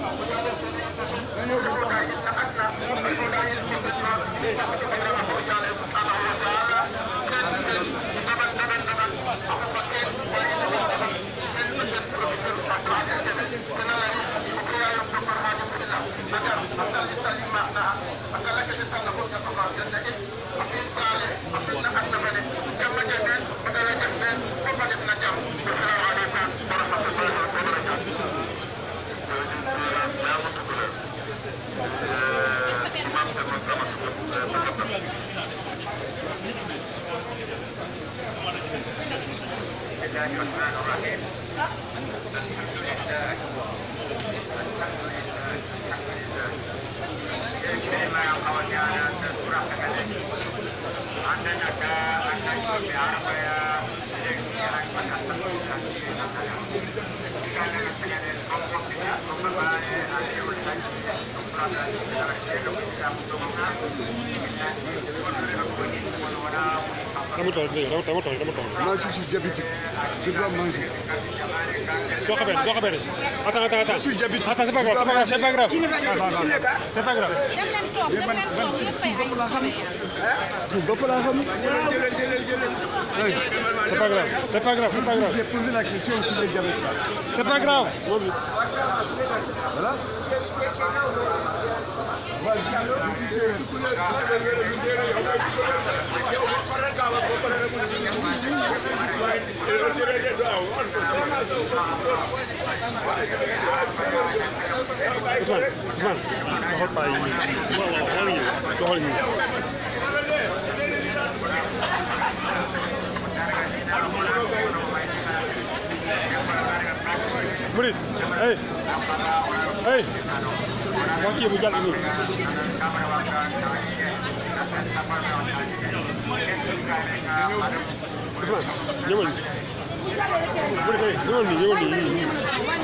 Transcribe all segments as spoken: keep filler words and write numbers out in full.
Moi, je suis diabétique. Je dois manger. Attends, attends, attends. Je suis diabétique. Attends, c'est pas grave, c'est pas grave. C'est pas grave. Mais man, man, si si bopp laa xam. Si bopp laa xam. C'est pas grave, c'est pas grave, c'est pas grave. J'ai posé la question sur les diabètes. C'est pas grave. Voilà. Ousmane, Ousmane, doxal paa yi nii. waaw waaw xool ñu doxal ñu. Murid, hey, hey, moo kii bu jàll nii. Ousmane, ñëwal nii. Murid, hey, ñëwal nii, ñëwal nii, nii, nii.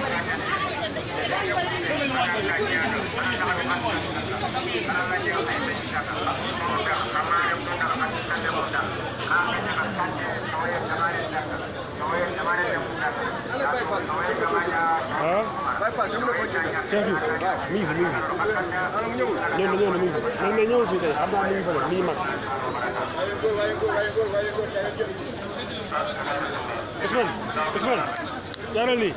ah. Cheikh Diouf mi ngi fi mi ngi fi. ñëw na ñëw na mi ngi fi mais mais ñëwul fii tey xam naa mi ngi fa def mi ngi mag. Ousmane Ousmane jaaral nii.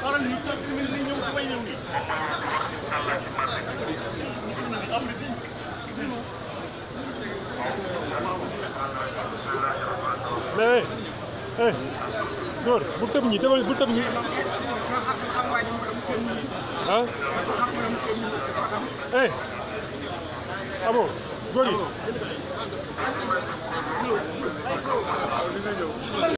mais eh góor bu tëb ñi tëbal bu tëb ñi ah eh abo góor yi